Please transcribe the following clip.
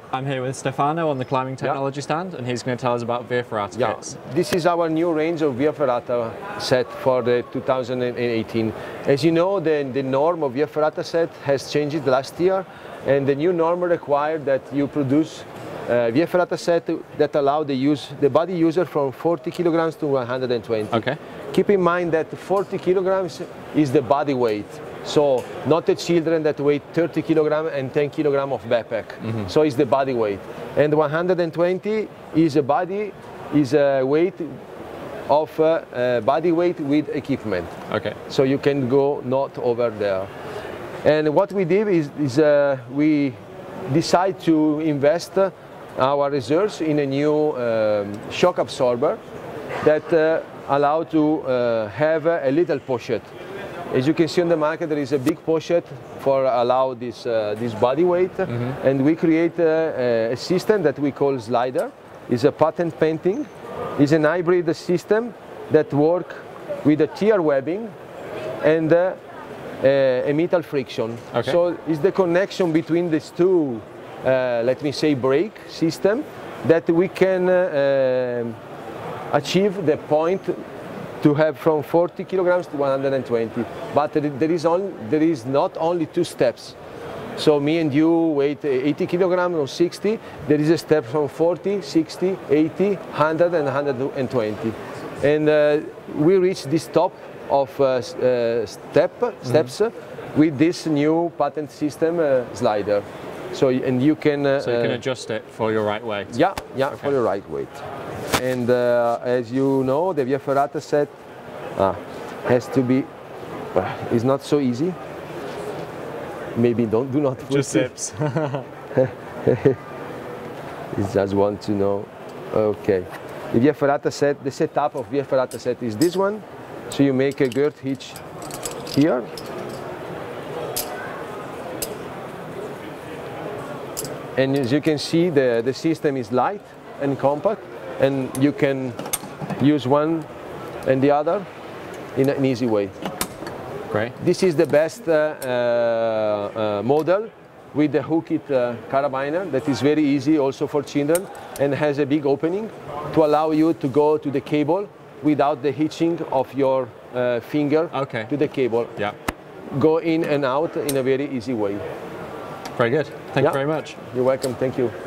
I'm here with Stefano on the climbing technology stand, and he's going to tell us about Via Ferrata kits. This is our new range of Via Ferrata set for the 2018. As you know, the norm of Via Ferrata set has changed last year, and the new norm required that you produce Via Ferrata set that allow the body user from 40 kilograms to 120. Okay. Keep in mind that 40 kilograms is the body weight. So not the children that weigh 30 kilograms and 10 kilograms of backpack. So it's the body weight. And 120 is a weight of body weight with equipment. Okay. So you can go not over there. And what we did is we decide to invest our research in a new shock absorber that allow to have a little pochette. As you can see on the market, there is a big pochette for allow this body weight, and we create a system that we call slider. It's a patent pending. It's an hybrid system that works with a tear webbing and a metal friction. Okay. So it's the connection between these two, let me say, brake system that we can achieve the point to have from 40 kilograms to 120. But there is not only two steps. So me and you weight 80 kilograms or 60, there is a step from 40, 60, 80, 100 and 120. And we reach this top of steps with this new patent system slider. So you can adjust it for your right weight. Yeah, okay. For the right weight. And as you know, the Via Ferrata set has to be, it's not so easy. Maybe do not put just zips. It's just want to know. Okay. The Via Ferrata set, the setup of Via Ferrata set is this one. So you make a girth hitch here. And as you can see, the system is light and compact, and you can use one and the other in an easy way. Great. This is the best model with the hooked carabiner that is very easy also for children and has a big opening to allow you to go to the cable without the hitching of your finger to the cable. Yeah. Go in and out in a very easy way. Very good. Thank you very much. You're welcome. Thank you.